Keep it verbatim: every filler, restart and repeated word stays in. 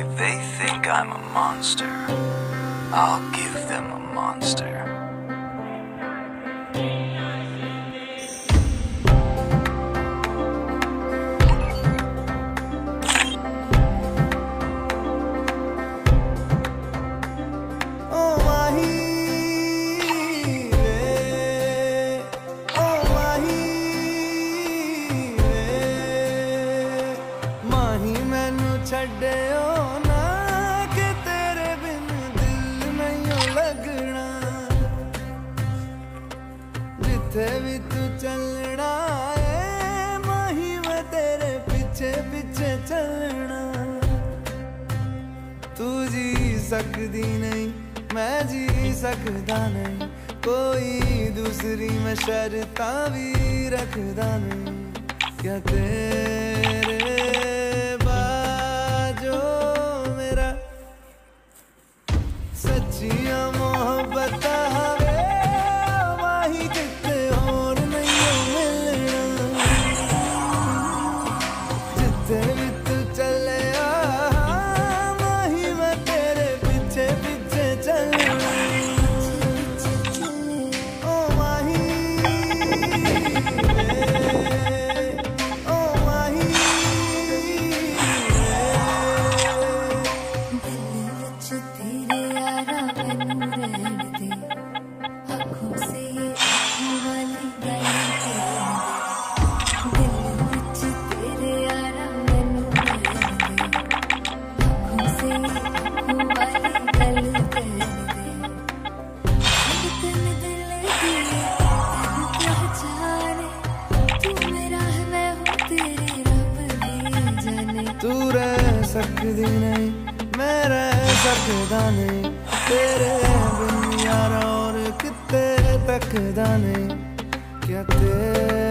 If they think I'm a monster, I'll give them a monster. छड्डियो ना कि तेरे बिन दिल नहीं लगना, जिथे भी तू चलना है माही मैं तेरे पीछे पीछे चलना। तू जी सकदी नहीं मैं जी सकदा नहीं, कोई दूसरी मैं शर्तां भी रखदा नहीं। क्या तेरे सच्चिया मोहब्बत हवे माही जिते और नहीं मिलना, जिते भी तू चले माही मैं तेरे पीछे पीछे चलना। ओ माही ओ माही तू रह सकदी नहीं मैं रह सकदा नहीं, तेरे बिन यार और किते तकदा नहीं। क्या तेरे